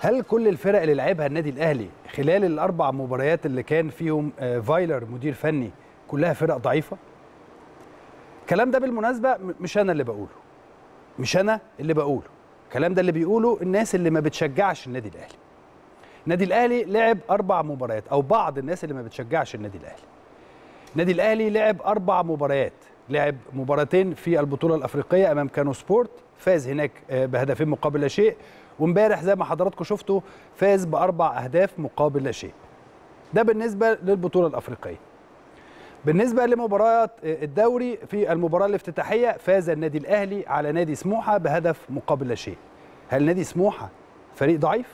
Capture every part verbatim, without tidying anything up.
هل كل الفرق اللي لعبها النادي الاهلي خلال الاربع مباريات اللي كان فيهم فايلر مدير فني كلها فرق ضعيفه؟ الكلام ده بالمناسبه مش انا اللي بقوله، مش انا اللي بقوله، الكلام ده اللي بيقوله الناس اللي ما بتشجعش النادي الاهلي. النادي الاهلي لعب اربع مباريات، او بعض الناس اللي ما بتشجعش النادي الاهلي. النادي الاهلي لعب اربع مباريات، لعب مباراتين في البطوله الافريقيه امام كانو سبورت، فاز هناك بهدفين مقابل لا شيء، وامبارح زي ما حضراتكم شفتوا فاز باربع اهداف مقابل لا شيء. ده بالنسبه للبطوله الافريقيه. بالنسبه لمباراه الدوري، في المباراه الافتتاحيه فاز النادي الاهلي على نادي سموحه بهدف مقابل لا شيء. هل نادي سموحه فريق ضعيف؟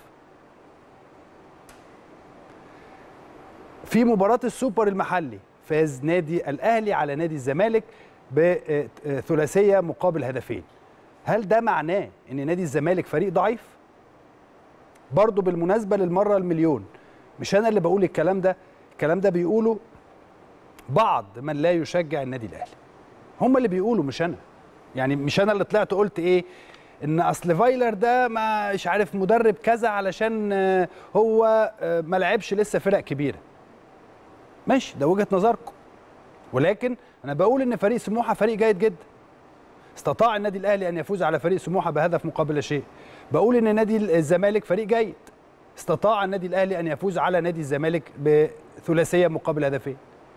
في مباراه السوبر المحلي فاز نادي الاهلي على نادي الزمالك بثلاثيه مقابل هدفين. هل ده معناه ان نادي الزمالك فريق ضعيف؟ برضه بالمناسبه للمره المليون، مش انا اللي بقول الكلام ده، الكلام ده بيقوله بعض من لا يشجع النادي الاهلي. هم اللي بيقولوا مش انا. يعني مش انا اللي طلعت قلت ايه ان اصل فايلر ده مش عارف مدرب كذا علشان هو ما لعبش لسه فرق كبيره. ماشي، ده وجهه نظركم، ولكن انا بقول ان فريق سموحه فريق جيد جدا. استطاع النادي الاهلي ان يفوز على فريق سموحه بهدف مقابل لا شيء. بقول ان نادي الزمالك فريق جيد، استطاع النادي الاهلي ان يفوز على نادي الزمالك بثلاثيه مقابل هدفين.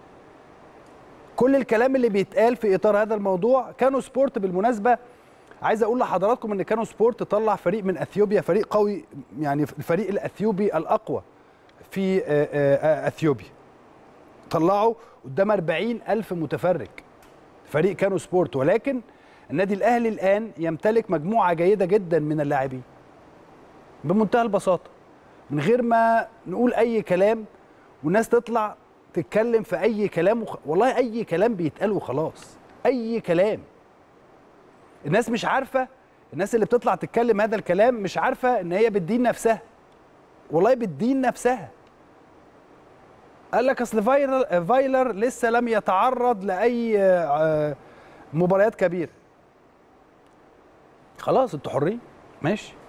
كل الكلام اللي بيتقال في اطار هذا الموضوع. كانو سبورت بالمناسبه عايز اقول لحضراتكم ان كانو سبورت طلع فريق من اثيوبيا، فريق قوي، يعني الفريق الاثيوبي الاقوى في اثيوبيا. طلعوا قدام أربعين ألف متفرج فريق كانو سبورت، ولكن النادي الاهلي الان يمتلك مجموعه جيده جدا من اللاعبين بمنتهى البساطه، من غير ما نقول اي كلام والناس تطلع تتكلم في اي كلام وخ... والله اي كلام بيتقال وخلاص، اي كلام. الناس مش عارفه، الناس اللي بتطلع تتكلم هذا الكلام مش عارفه ان هي بتدين نفسها، والله بتدين نفسها. قال لك اصل فايلر فايلر لسه لم يتعرض لاي مباريات كبيره. خلاص انتوا حرين، ماشي،